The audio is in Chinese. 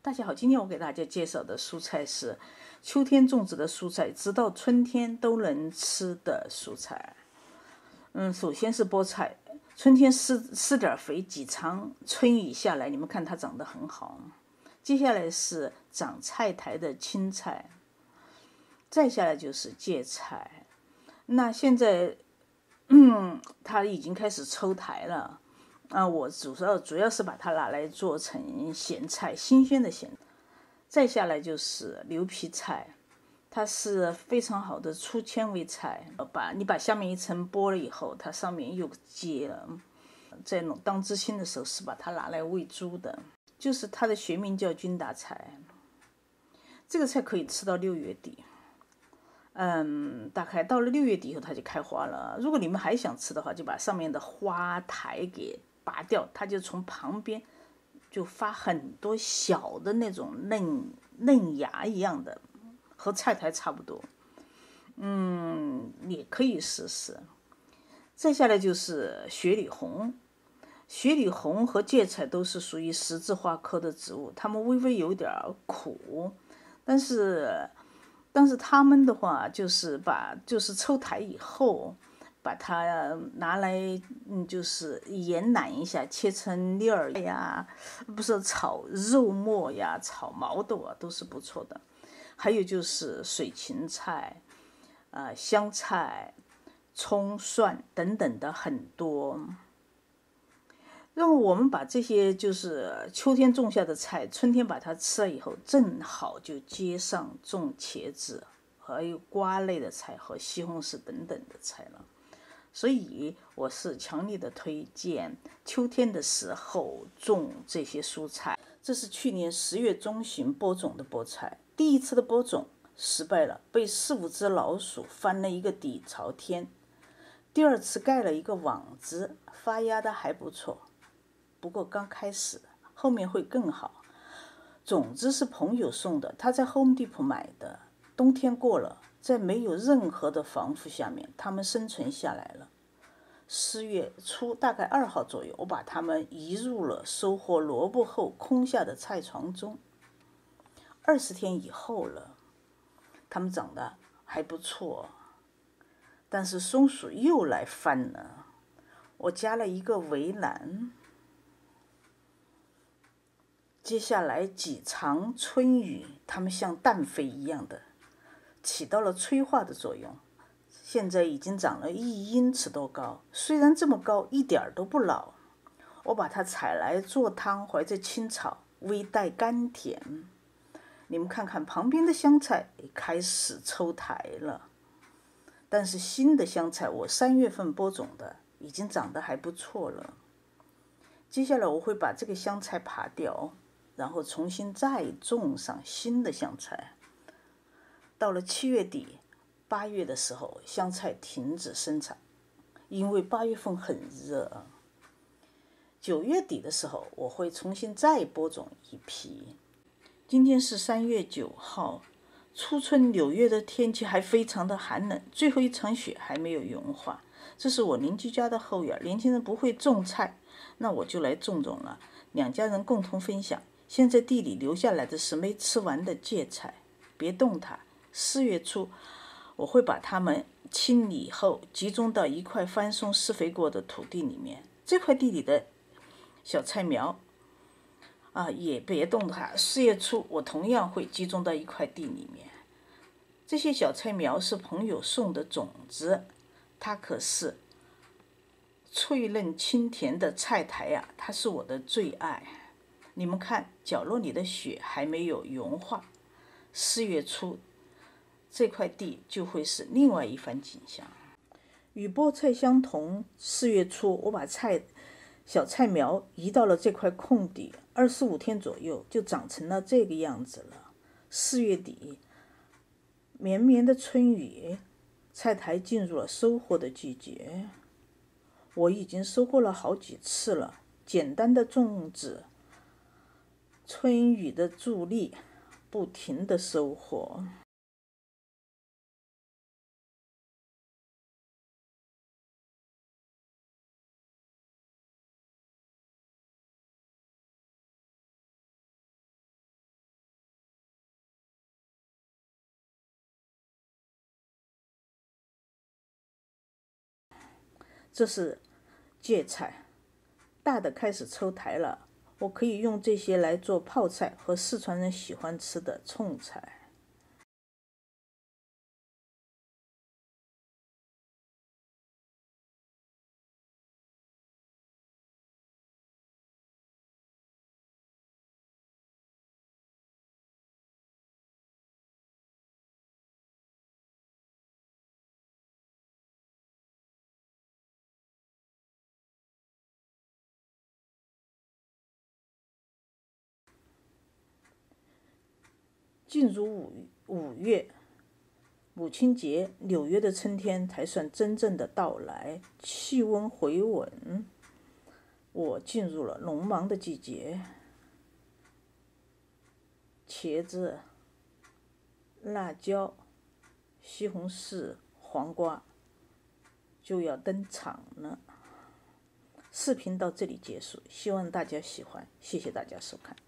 大家好，今天我给大家介绍的蔬菜是秋天种植的蔬菜，直到春天都能吃的蔬菜。首先是菠菜，春天施点肥，几场春雨下来，你们看它长得很好。接下来是长菜苔的青菜，再下来就是芥菜。那现在，它已经开始抽苔了。我主要是把它拿来做成咸菜，新鲜的咸。再下来就是牛皮菜，它是非常好的粗纤维菜。你把下面一层剥了以后，它上面又结了。在当知青的时候是把它拿来喂猪的，就是它的学名叫君达菜。这个菜可以吃到6月底。大概到了6月底以后，它就开花了。如果你们还想吃的话，就把上面的花苔给拔掉，它就从旁边就发很多小的那种嫩芽一样的，和菜苔差不多。也可以试试。再下来就是雪里红，雪里红和芥菜都是属于十字花科的植物，它们微微有点苦，但是它们的话就是抽苔以后，把它拿来就是研揽一下，切成粒儿呀，不是炒肉末呀，炒毛豆啊，都是不错的。还有就是水芹菜、香菜、葱蒜等等的很多。那么我们把这些就是秋天种下的菜，春天把它吃了以后，正好就接上种茄子，还有瓜类的菜和西红柿等等的菜了。所以我是强烈的推荐秋天的时候种这些蔬菜。这是去年10月中旬播种的菠菜，第一次的播种失败了，被4-5只老鼠翻了一个底朝天。第二次盖了一个网子，发芽的还不错，不过刚开始，后面会更好。种子是朋友送的，他在 Home Depot 买的。冬天过了，在没有任何的防腐下面，它们生存下来了。10月初大概2号左右，我把它们移入了收获萝卜后空下的菜床中。20天以后了，它们长得还不错，但是松鼠又来翻了。我加了一个围栏。接下来几场春雨，它们像氮肥一样的起到了催化的作用。现在已经长了1英尺多高，虽然这么高，一点都不老。我把它采来做汤，怀着青草，微带甘甜。你们看看旁边的香菜也开始抽苔了，但是新的香菜我3月份播种的，已经长得还不错了。接下来我会把这个香菜拔掉，然后重新再种上新的香菜。到了7月底、8月的时候，香菜停止生产，因为8月份很热。9月底的时候，我会重新再播种一批。今天是3月9号，初春纽约的天气还非常的寒冷，最后一场雪还没有融化。这是我邻居家的后院，年轻人不会种菜，那我就来种种了。2家人共同分享。现在地里留下来的是没吃完的芥菜，别动它。4月初，我会把它们清理后集中到一块翻松施肥过的土地里面。这块地里的小菜苗也别动它。4月初，我同样会集中到一块地里面。这些小菜苗是朋友送的种子，它可是脆嫩清甜的菜苔呀，它是我的最爱。你们看，角落里的雪还没有融化。4月初，这块地就会是另外一番景象。与菠菜相同，4月初我把小菜苗移到了这块空地，25天左右就长成了这个样子了。4月底，绵绵的春雨，菜苔进入了收获的季节。我已经收获了好几次了，简单的种植，春雨的助力，不停的收获。 这是芥菜，大的开始抽苔了，我可以用这些来做泡菜和四川人喜欢吃的冲菜。进入五月，母亲节，纽约的春天才算真正的到来，气温回稳，我进入了农忙的季节，茄子、辣椒、西红柿、黄瓜就要登场了。视频到这里结束，希望大家喜欢，谢谢大家收看。